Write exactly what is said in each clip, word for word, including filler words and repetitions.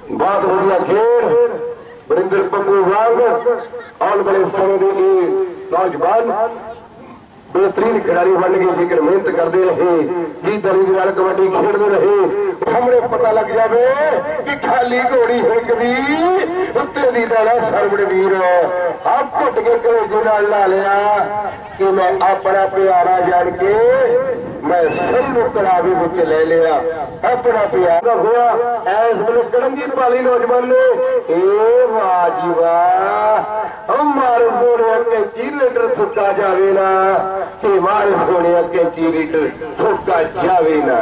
बहुत वधिया खेल वरिंदर पप्पू वांग आने वाले समय के नौजवान बेहतरीन खिडारी बन गए जेकर मेहनत करते रहे जी दली नाल कबड्डी खेडते रहे सामने पता लग जाए कि खाली घोड़ी हिड़कदी उत्ते दी दाना सरवण वीर आप घुट के कलेजे नाल ला लिया कि मैं अपना प्यारा जान के मैं सब कड़ावी विच ले लिया अपना प्यारा होया इस वेले कड़ंगी पाली नौजवान ने ए वाह जी वाह मारे सोने कैंची लीटर सुक्का जावे ना कि मारे सोने कैंची लीटर सुक्का जावे ना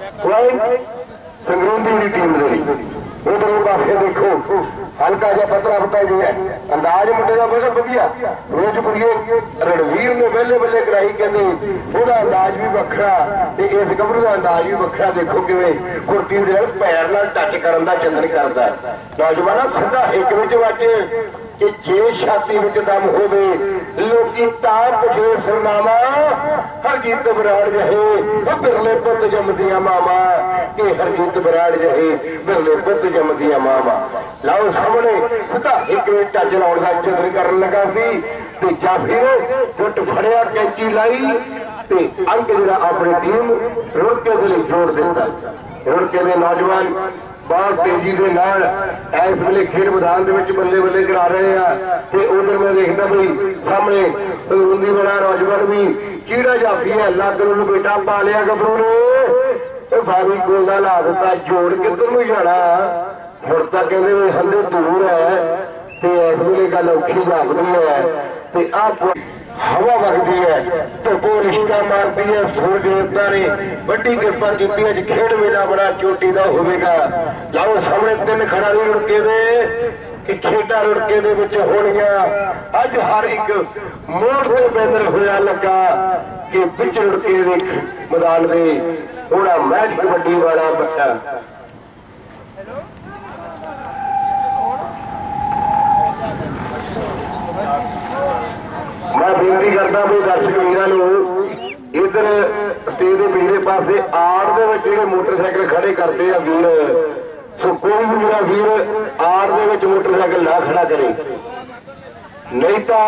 संगरूंदी की टीम उधर पासे देखो हल्का जहा पतला पता जी है अंदाज मुंडे का बड़ा वधिया रोज कुड़िए रणवीर ने वेले वेले कराई कहते ਉਹਦਾ अंदाज भी ਵੱਖਰਾ ਤੇ ਇਸ ਗੱਭਰੂ ਦਾ अंदाज भी ਵੱਖਰਾ देखो किवें कुर्ती ਦੇ ਨਾਲ ਪੈਰ ਨਾਲ ਟੱਚ ਕਰਨ ਦਾ ਚੰਦਨ ਕਰਦਾ ਨੌਜਵਾਨਾਂ ਸਿੱਧਾ ਇੱਕ ਵਿੱਚ ਵਾਟੇ कि जे छाती में दम होवे लोकी ताप पुछे सरनामा हरजीत बराड़ जहे बिरले पुत जमदिया मामा कि हरजीत बराड़ जहे बिरले पुत जमदिया मामा लाओ सामने सीधा एक मिनट टच लाने का चंद्र कर लगा सी ते जाफी ने फुट फड़िया कैंची लाई ते अंक जिहड़ा अपनी टीम रुड़के दे लई जोड़ दिता रुड़के दे नौजवान बहुत तेजी के नाल इस वेले खेल मैदान बल्ले बल्ले करा रहे हैं उधर मैं देखता बई सामने संगरूंदी वाला नौजवान भी चीड़ा जाफी है लग बेटा पा लिया गबरू ने फारी गोल का ला दिता जोड़ किधर नूं जाना हुण तां कहंदे हंदे दूर है ते इस वेले गल औखी लगदी है ते आ हवा वगदी है धुप्प रिश्ता मारती है सूरज देवता ने बड़ी कृपा की अज खेड मेला बड़ा चोटी का होगा लाओ सामने तीन खिडारी रुड़के दे कि खेडा रुड़के दे विच होणियां अज हर एक मोड़ से बैनर होया लगा कि बिच रुड़के दे मैदान दे होना मैच कबड्डी वाला बच्चा मैं बेनती करता भी दर्शक वीर इधर स्टेज के पिछले पासे आड़ के मोटरसाइकिल खड़े करते हैं वीर सो कोई भी मेरा वीर आड़ के मोटरसाइकिल ना खड़ा करे नहीं तो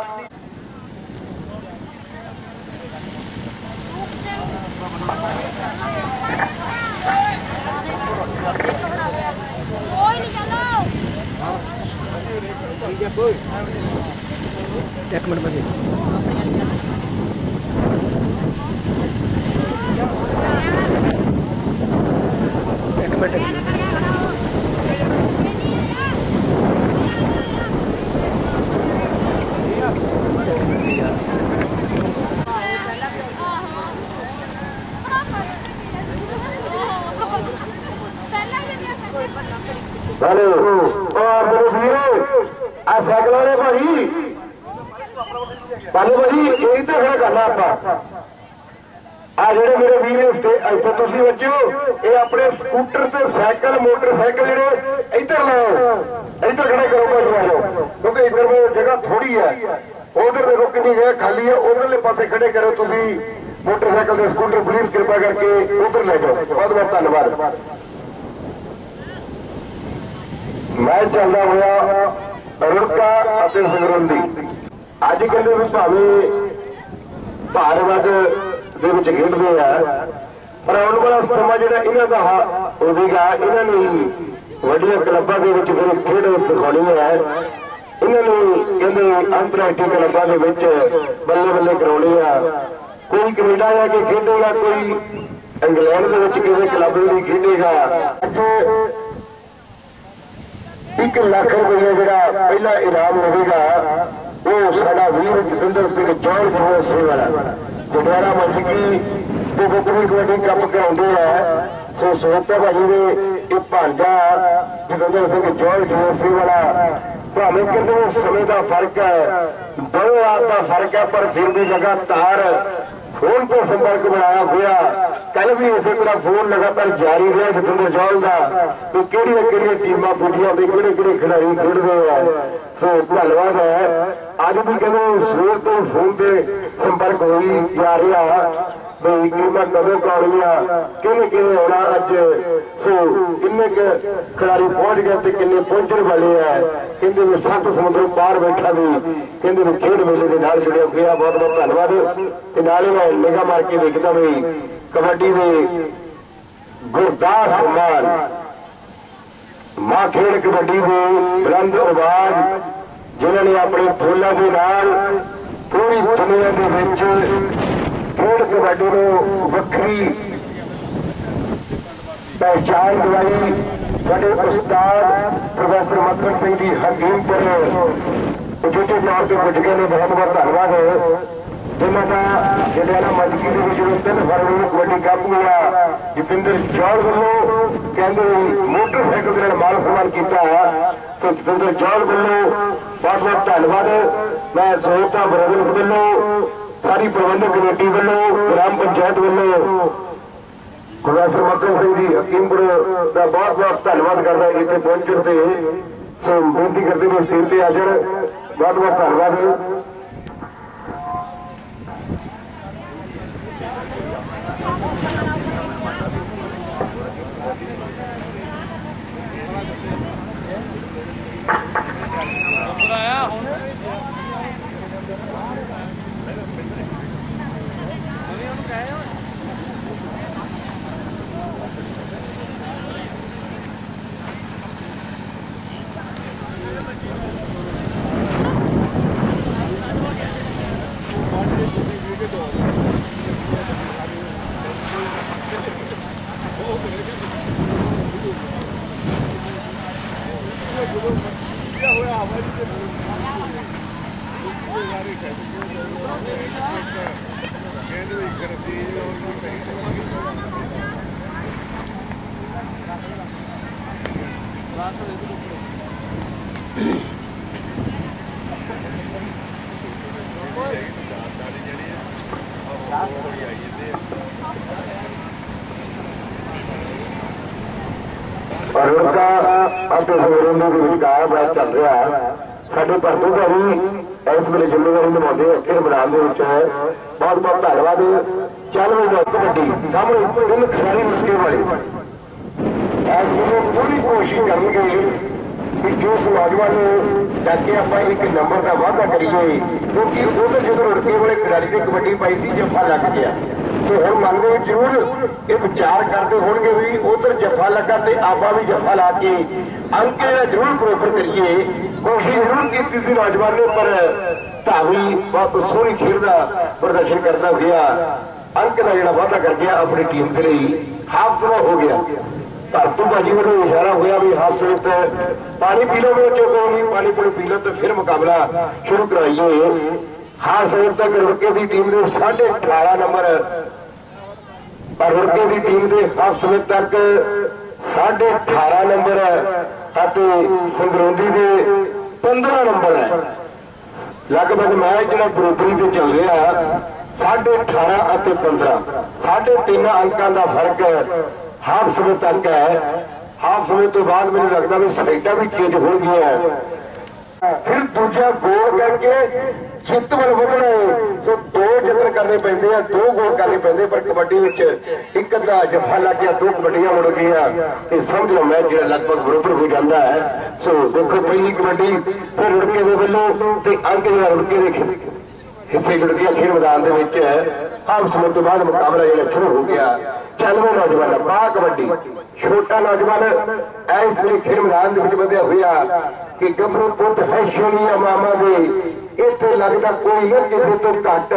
एक मिनट में एक मिनट हेलो और मेरे वीर आ साइकिल वाले भाई पाले भाई यही तो खड़ा करना आप आ जेडे मेरे वीर इतने तुम बच्चो ये अपने स्कूटर ते साइकिल मोटरसाइकिल जेडे इधर लाओ इधर खड़े करो भाई आ जाओ क्योंकि इधर में जगह थोड़ी है उधर देखो कितनी जगह खाली है उधरले पासे खड़े करो तुम मोटरसाइकिल ते स्कूटर प्लीज कृपा करके उधर ले जाओ बहुत बहुत धन्यवाद मैच चलता हुआ रुड़का संगरूंदी अज कहते भी भावे भार वर्ग खेडते हैं पर आने वाला समा जो इन्हों का होगा इन्होंने वड्डिया क्लबों के फिर खेड दिखानी है इन्होंने कहते अंतरराष्ट्रीय क्लबों के बल्ले बल्ले करानी है कोई कनेडा जाके खेडेगा कोई इंग्लैंड के किसी क्लब में खेडेगा एक लाख रुपया जो पहला इनाम होगा वो साडा वीर जतिंदर सिंह जॉर्ज यूएसए वाला जडयारा मंचकी तो बुकरी कबड्डी कप कराते हैं सो सोहता भाजी ने एक भांजा जतिंदर सिंह जॉर्ज यूएसए वाला भावें कहते समय का फर्क है दो रात का फर्क है पर फिर भी लगातार फोन पर संपर्क बनाया हुआ कल भी इस तरह फोन लगातार जारी रहा जतिंदर जॉल का तो कि टीम पुजिया कि खिडारी खेडते हैं सो धन्यवाद है अज भी कहते सवेर तो फोन से संपर्क हो जा रहा भी टीमां कदों कौनियां किवें किवें होना अज सो किन्ने खिलाड़ी पहुंच गए ते किन्ने पहुंचने वाले है कहते भी सत्त समुद्रों पार बैठा भी कहते भी खेड मेले के नाल जुड़िया गया। बहुत बहुत धन्यवाद। नाले मैं निगाह मार के देखता भी कबड्डी के गुरदास मान मां खेल कबड्डी के बुलंद आवाज जिन्होंने अपने फूलों के नाल पूरी दुनिया के विच खेल कबड्डी को वक्री पहचान दिलाई साडे उस्ताद प्रोफैसर मक्खन सिंह जी हकीमपुर उचिते तौर पर पुज गए ने। बहुत बहुत धन्यवाद। जिन्हों का जडियाला मजकी के तीन फरवरी को कबड्डी कप हुआ जतिंदर चौल वालों कहते मोटरसाइकिल के माल सम्मान किया तो जतिंदर चौल वालों बहुत बहुत धन्यवाद। मैं सोहता ब्रदर्स वालों सारी प्रबंधक कमेटी वालों ग्राम पंचायत वालों प्रोफैसर मक्खन सिंह जी हकीमपुर का बहुत बहुत धन्यवाद करता इतने पहुंचने से सो बेनती करते हुए स्टेज पर आ जाए। बहुत बहुत धन्यवाद। चल रहा साडे भरतू भाई इस वेले जिम्मेवारी निभाते खेल मैदान बहुत बहुत धन्यवाद। चल रही कबड्डी सामने तीन खिलाड़ी मुस्के वाले इस वेले पूरी कोशिश करेंगे कि जो उस नौजवान जाके आप एक नंबर का वाधा करिए क्योंकि उधर जो रुड़के वाले खिलाड़ी ने कबड्डी पाई थी जफा लग गया। सो हम मन में जरूर ये विचार करते होंगे भी उधर जफा लगा तो आपा भी जफा ला के अंक जरूर बरोबर करिए। कोशिश जरूर की थी नौजवान ने पर धावी बहुत सोहनी खेल का प्रदर्शन करता गया अंक का जोड़ा वाधा कर गया अपनी टीम के लिए। हाफ समय हो गया भरतू भाजी वालों इशारा होया भी हाफ समय तक पानी पी लो बच्चों को नहीं पानी पूरी पी लो तो फिर मुकाबला शुरू कराइए। हाफ समय तक रुड़के की टीम के साढ़े अठारह नंबर रुड़के की टीम के हाफ समय तक साढ़े अठारह नंबर संगरौंदी के पंद्रह नंबर है। लगभग मैच जो बरोबरी से चल रहा साढ़े अठारह पंद्रह साढ़े तीन अंकों का फर्क हाफ समय तक है। हाफ समय तो बाद मैंने लगता भी साइडा भी चेंज हो गया फिर दूजा गोल करके जित वाल वधना है तो दो जतन करने पैंदे आ दो गोल करने पैंदे पर कबड्डी विच एक अद्धा जफा लग गया दो कबड्डियां मुड़ गई समझ लो मैच जो लगभग बरोबर हो जाता है। सो देखो पहली कबड्डी फिर रुड़के के वलों ते अंक जो रुड़के के हिस्से जुड़ गया खेल मैदान के हाफ समय तो बाद मुकाबला जो शुरू हो गया। चलवे नौजवान बाह कबड्डी छोटा नौजवान इस वे खेल मैदान बधिया हुआ कि गबरू पुत है शोनिया मामा दे इतने लगता कोई ना किसी तो घट।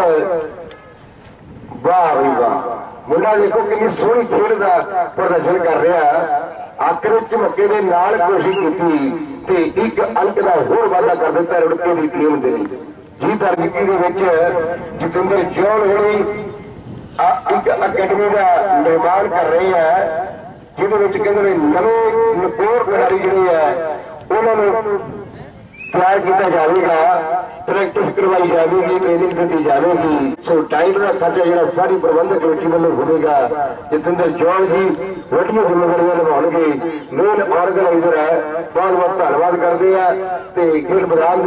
वाह भी वाह मुंडा देखो कितनी सोहनी खेल का प्रदर्शन कर रहा आखिर झमके के नाल कोशिश की एक अंक का होर वाधा कर दिता रुड़के की टीम के लिए। जी तरजीकी जतिंदर जौल होनी एक अकेडमी का निर्माण कर रही है जिद कहते नवे नकोर खिलाड़ी जोड़े है उन्होंने तैयार किया जाएगा प्रैक्टिस करवाई जाएगी ट्रेनिंग दी जाएगी। सो टाइम का खर्चा जो सारी प्रबंधक कमेटी वालों होगा जतिंदर जौल जी वड्डियां जिम्मेवारियां निभाएंगे मेन ऑर्गेनाइजर है बहुत बहुत धन्यवाद करते हैं। खेल मैदान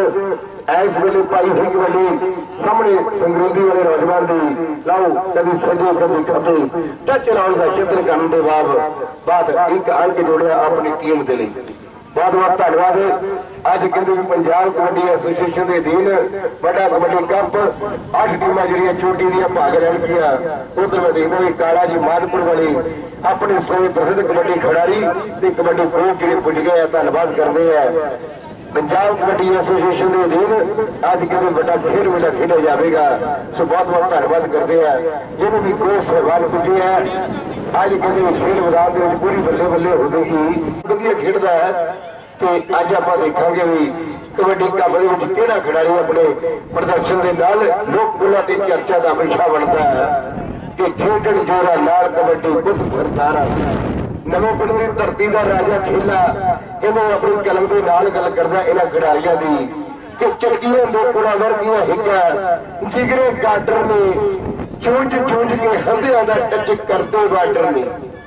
इस वेले पाई हुई कबड्डी सामने संगरूदी वाले नौजवान की लाओ कभी सजे कभी खबे टच लाने का चित्र करने के बाद बाद एक अंक जोड़िया अपनी टीम के लिए। बहुत बहुत धन्यवाद। अज कहते भी पंजाब कबड्डी एसोसीएशन के अधीन बड़ा कबड्डी कप अठ टीमां जिहड़ियां चोटी दी भाग लैणगियां। उधर मैं देखदा भी काला जी माधपुर वाले अपने समय प्रसिद्ध कबड्डी खिडारी ते कबड्डी कोच जिहड़े पुज गए धन्यवाद करते हैं। पंजाब कबड्डी एसोसीएशन के अधीन अज कहते बड़ा खेल मेला खेलिया जाएगा। सो बहुत बहुत धन्यवाद करते हैं जिन्हें भी कोच सहबान पुजे है। अज कहते भी खेल मैदान के पूरी बल्ले बल्ले होगी वधिया खेडदा है। तो अज आप देखा भी कबड्डी कप के खिडारी अपने प्रदर्शन के नाल लोक बुला की चर्चा का विषय बनता है कि खेडण जोरा नाल कबड्डी बुद्ध सरदारा नवे पिंड की धरती का राजा खेला इन्हों अपनी कलम के नाल गल करदा इन्हां खिडारियां दी कि चक्कियां लोकड़ा वर्गियां हिग्गा जिगरे गाडर ने चूंझ चूंझ के हंधियां दा टच करते बाडर ने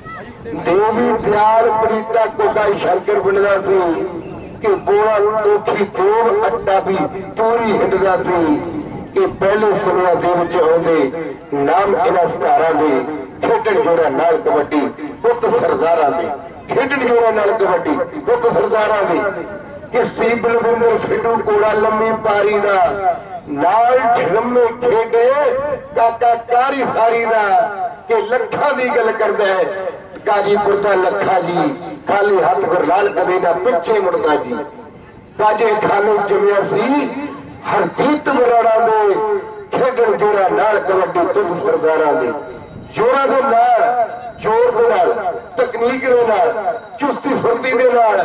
देवी दयाल प्रीता कोकाई शंकर बनदा सी कि बोला तोखी देव अट्टा भी पूरी हिंडदा सी कि पहले समय दे विच आउंदे नाम इन्हां सतारां दे खेडण जोड़ा नाल कबड्डी पुत सरदारां दे खेडण जोड़ा नाल कबड्डी पुत सरदारां दे कि सी बलविंदर फिडू कोड़ा लम्मी पारी दा नाल ढलमे खेडे काका कारी सारी दा कि लखां दी गल करदा है गाजीपुर का लखा जी खाली हाथ गुरलाल कदे ना पिछे मुड़दा जी काजे खाने जमिया सी हरजीत बराड़ा दे खेडण जोड़ा नाल कबड्डी पुत सरदारां दे जोरा दे नाल जोर दे नाल तकनीक दे नाल चुस्ती फुर्ती दे नाल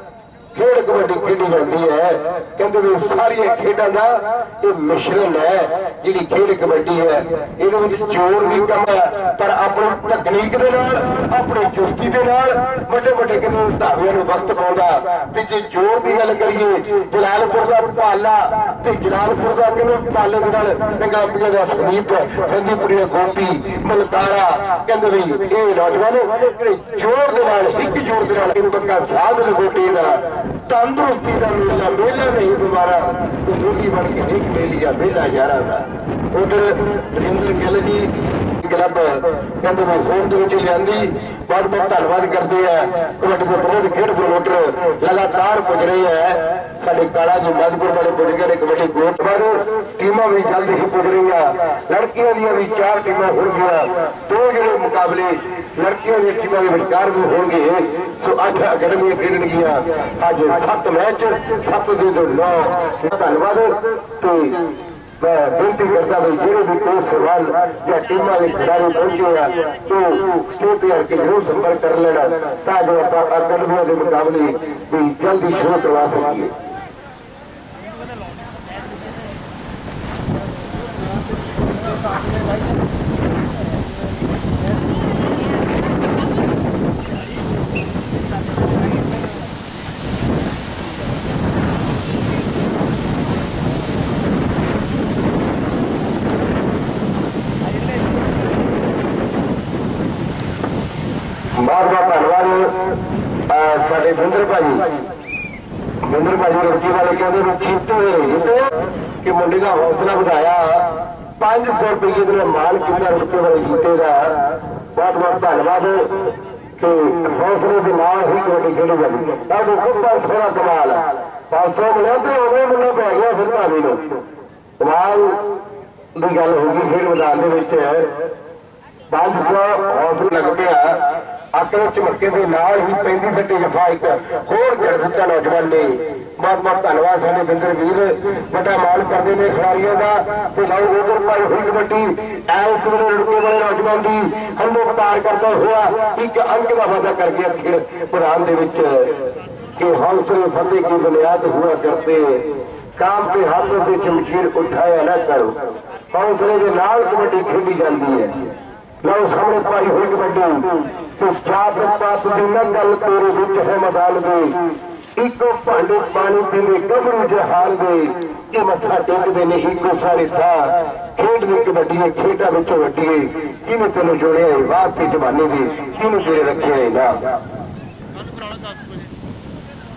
खेड कबड्डी खेडी जाती है। कहते भी सारिया खेडों का ये मिश्रण है जी खेड कबड्डी है। ये जोर भी कम है पर अपनी तकनीक के नाल अपनी चुस्ती के नाल बड़े बड़े कहते धाविया वक्त पाता। जो जोर की गल करिए जलालपुर का पाला तो जलालपुर का कहते पाले पंजाबियों का संदीप फंदीपुरी गोपी मलकारा कहते भी ये नौजवान जोर के नाल एक जोर के नाल पक्का साध लगोटे का तंदुरुस्ती का मेला मेला नहीं दोबारा तो दूरी बन के एक मेलिया मेला ग्यारह का। उधर रजिंदर गिल जी क्लब कहते मैं फोन के लिया बहुत बहुत धन्यवाद करते हैं। कबड्डी के प्रमुख खेड प्रमोटर लगातार पुज रहे हैं। साढ़े काला जी माधपुर वाले पुज गए कबड्डी गोट पर टीम भी जल्द ही पुज रही है। लड़कियों दी भी चार टीम हो गया दो जो मुकाबले लड़कियों की टीमों के विचार भी होंगे। सो अठ अकैडमियां खेडनगियां अज सत्त मैच सत्त दे दो नौ। धन्यवाद। तो मैं बेनती करता भाई जो भी कोई सवाल या टीम के खिलाड़ी पहुंचे हैं तो स्टेट प्लेयर के जरूर संपर्क कर लेना ताकि आप अकैडमियों के मुकाबले भी जल्दी शुरू करवा सकिए। बहुत बहुत धन्यवाद साढ़े बिंदर भाजी बिंदर भाजी रुचि वाले कहते जीते जीते कि मुंडे का हौसला बढ़ाया पांच सौ रुपये जो मान किया रुचि वाले जीते का बहुत बहुत धन्यवाद। कि हौसले के नाल ही कबड्डी खेली जाती है। देखो पांच सौ का कमाल पांच सौ मिले तो उन्हें मुंडा पै गया फिर भाभी को कमाल की गल होगी। खेल मैदान के पांच सौ हौसला लग पाया आकड़े झमके के नाल ही पैंती सट्टी जफा एक होर कर दिता नौजवान ने। बहुत बहुत धन्यवाद साढ़े बिंदर वीर बड़ा मान करते हैं खिलाड़ियों का। तो लाओ उधर पाई हुई कबड्डी ऐस वेले लड़के वाले नौजवान की हंधों पार करता हुआ एक अंक का वादा कर गया खेल मैदान के हौसले फतेह की बुनियाद हुआ करते काम के हाथों से शमशीर उठाया न करो। हौसले के नाल कबड्डी खेली जाती है। लो सामने पाई हुई कबड्डी तो जात पात की न गल तेरे विच है मैदान दे इको भांडे पानी पीने गभरू जहान दे कि मत्था टेकते ने इको सारे था खेड की कबड्डी है खेडा विच वड्डी है किवें तेन जोड़िया वास्ते जमाने की किवें तेरे रखे है ना।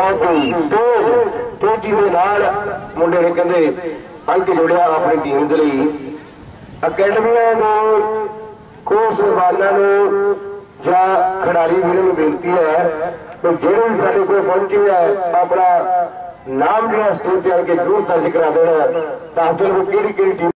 बहुत ही तेज तेजी के नाल मुंडे ने कहते अंक जोड़िया अपनी टीम के लिए। अकैडमियां ने कोच साहबानों या खिडारी वीरों को बेनती है तो जेड़े भी साढ़े को पहुंचे है अपना नाम जो स्टेज पर आके जरूर दर्ज करा देना। दस दिन वो कि टीम